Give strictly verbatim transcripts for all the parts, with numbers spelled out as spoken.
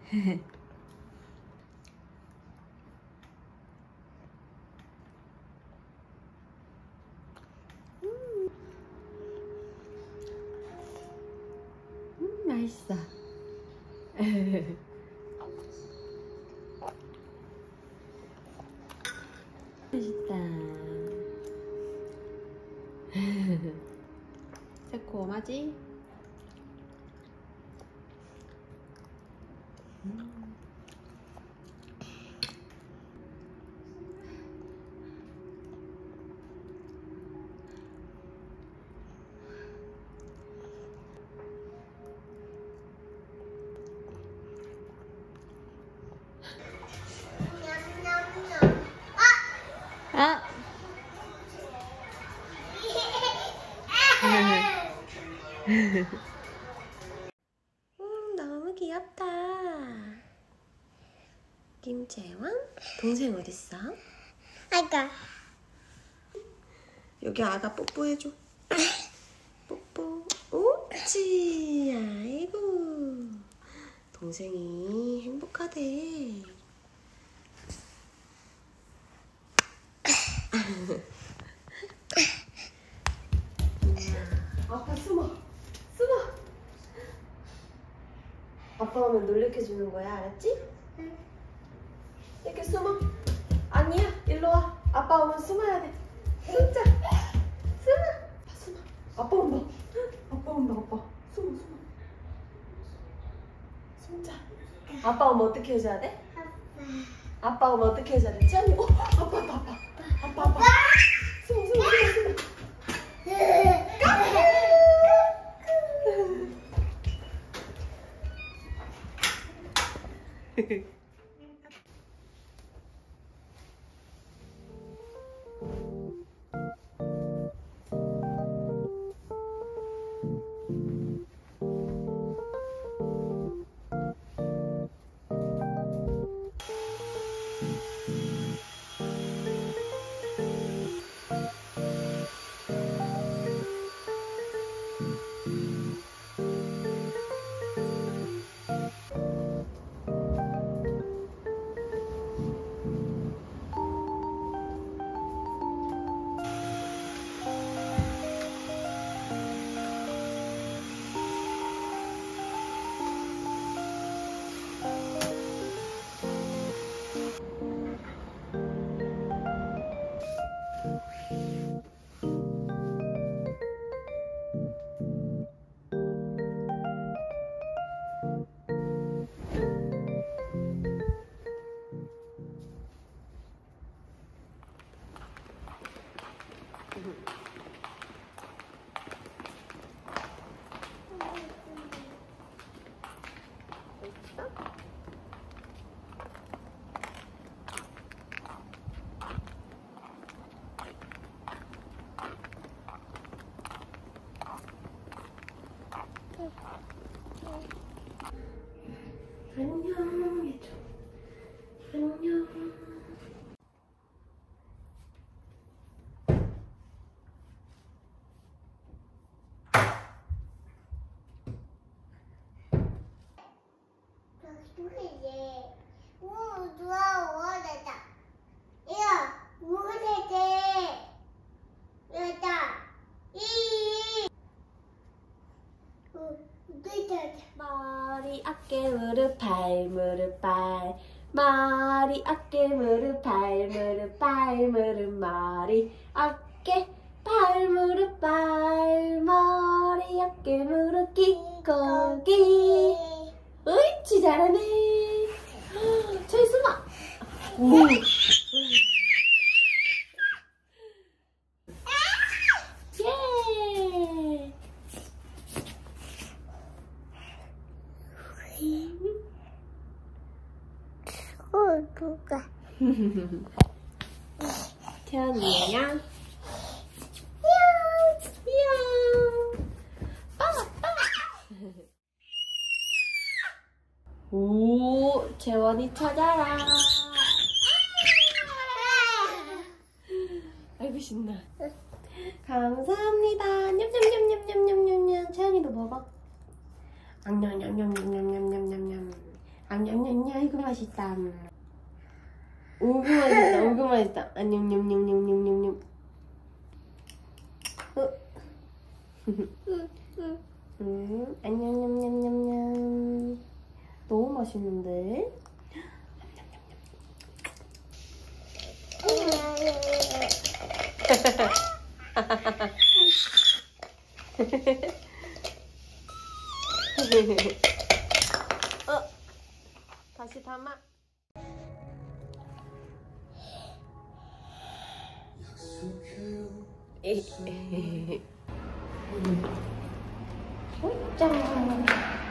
음, 음, 맛있어. 맛있다. 새콤하지? 음. 아! 음, 너무 귀엽다. 김재원? 동생 어딨어? 아가. 여기 아가 뽀뽀해줘. 뽀뽀. 옳지. 아이고. 동생이 행복하대. 아빠 숨어. 숨어. 아빠 오면 놀래켜주는 거야. 알았지? 응. 이렇게 숨어. 아니야. 일로 와. 아빠 오면 숨어야 돼. 숨자. 숨어. 아빠 숨어. 아빠 온다. 아빠 온다. 아빠. 숨어 숨어. 숨자. 아빠 오면 어떻게 해줘야 돼? 아빠. 아빠 오면 어떻게 해줘야 돼? 지안이. 어? 아빠 아빠 아빠. 아빠 아빠. 숨어 숨어 숨어 숨어. 안녕 해줘. 안녕. 머리 어깨 무릎 발 무릎 발 머리 어깨 무릎 발 무릎 발 무릎 머리 어깨 발 무릎 발 머리 어깨 무릎 기고기. 옳지 잘하네. 저기 숨어. 오. 어, 누가? 태연이야. 야옹. 야옹. 빠빠. 오, 재원이 찾아라. 아이고 신나. 감사합니다. 냠냠냠냠냠냠냠냠. 채연이도 먹어. 냠냠냠냠냠냠냠냠. 냠냠냠 이거 맛있다. 오구 맛있다. 오구 맛있다. 아 냠냠냠냠냠냠냠. 어. 음, 안녕냠냠냠냠. 너무 맛있는데? 어, 다시 담아. 짠.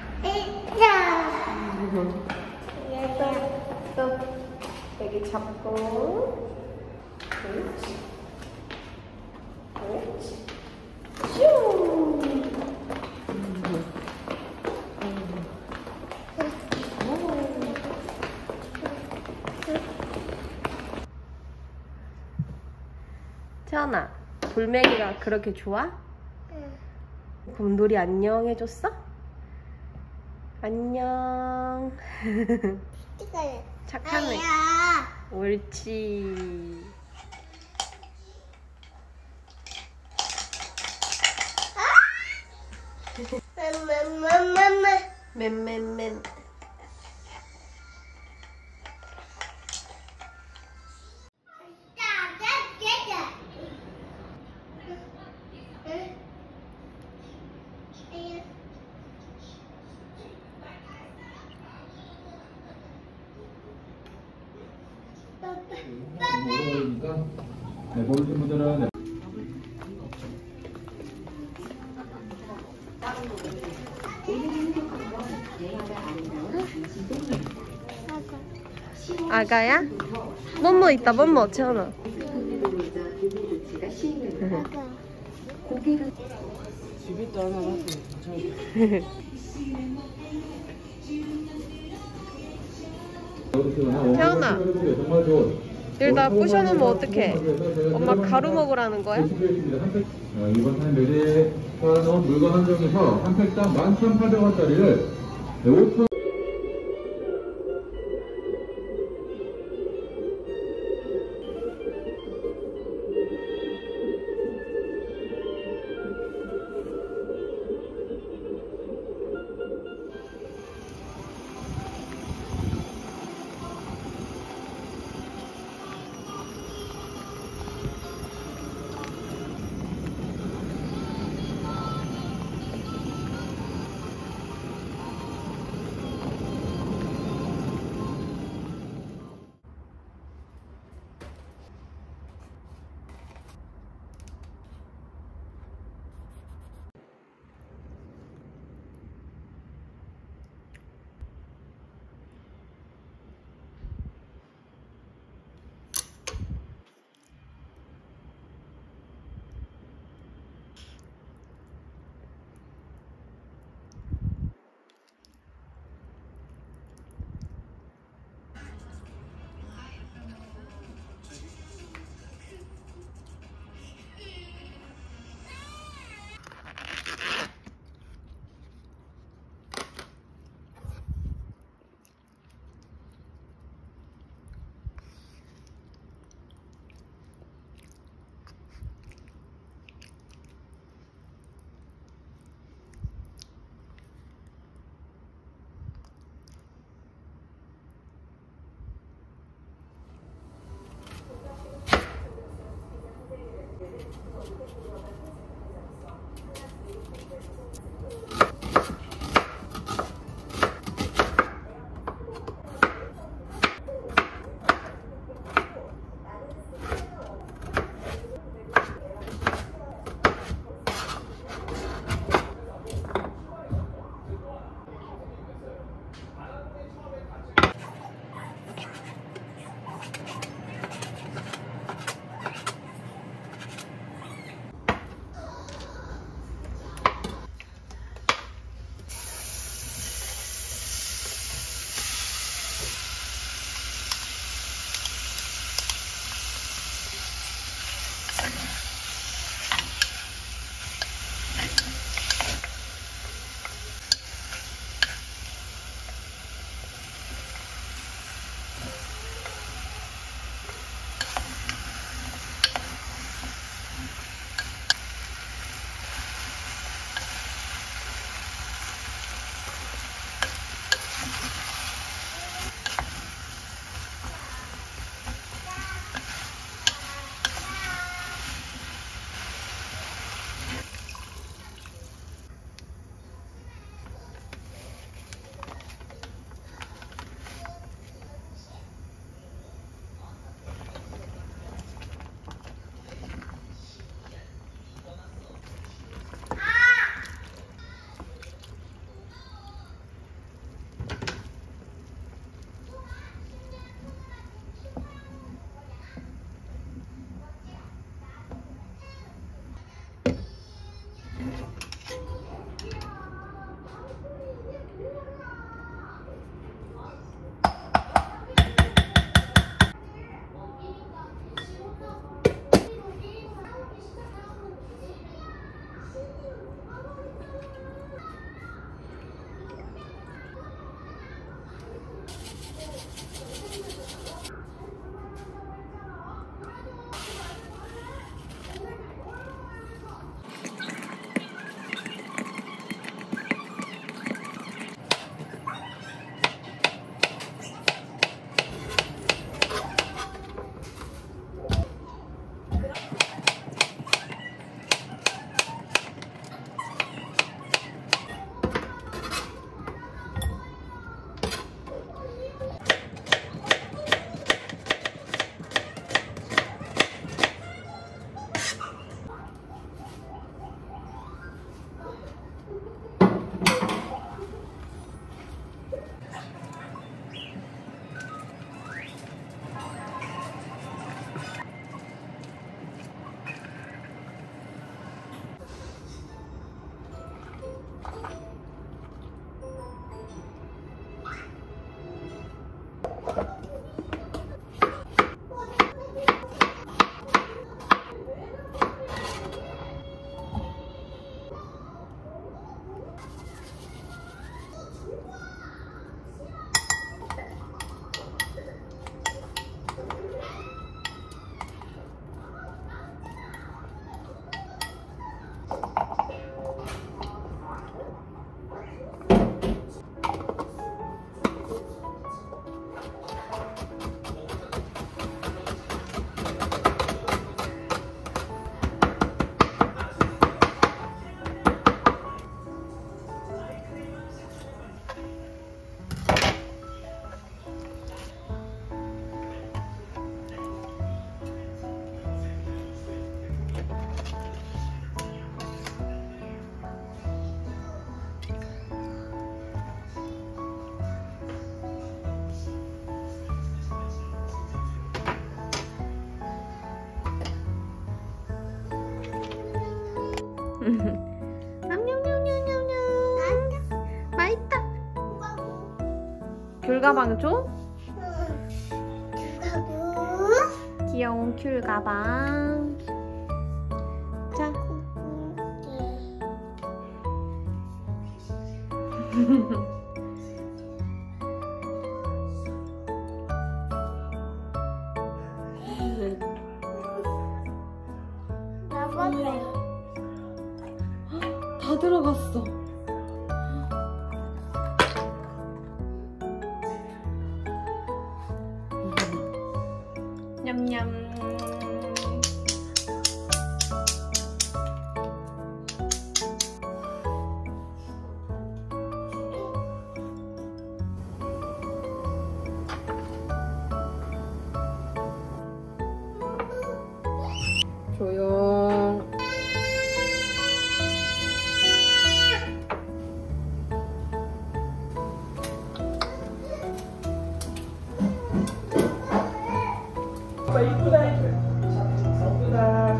또 여기 잡고. 그렇지. 그렇지. 슈. 태연아, 돌멩이가 그렇게 좋아? 응. 그럼 놀이 안녕 해줬어? 안녕. 착하네. 옳지. 맨맨맨. 오르니까 네, 모르신 분들은 네. 아가야? 뭐뭐 있다, 뭐뭐 채원아. 집에 따라 태연아, 여기다 부셔놓으면 어떡해? 엄마 가루 먹으라는 거야? 이번 한 매대에 쌓아놓은 물건 한정에서 한 팩당 만 천팔백 원짜리를 오천 냠냠냠냠냠냠. 맛있다. 귤가방 줘? 귀여운 귤가방. 자. 다 들어갔어. 냠냠. 조용. 아빠 이쁘다 이쁘다.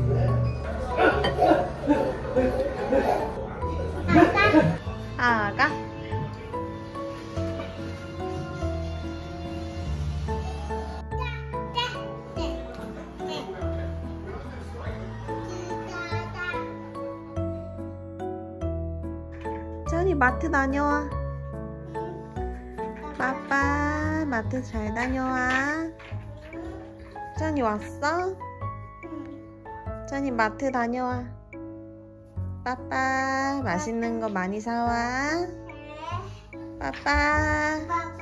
아가. 지연이 마트 다녀와. 빠빠 마트 잘 다녀와. 지연이 왔어? 지연이 마트 다녀와. 빠빠 맛있는 거 많이 사와. 빠빠.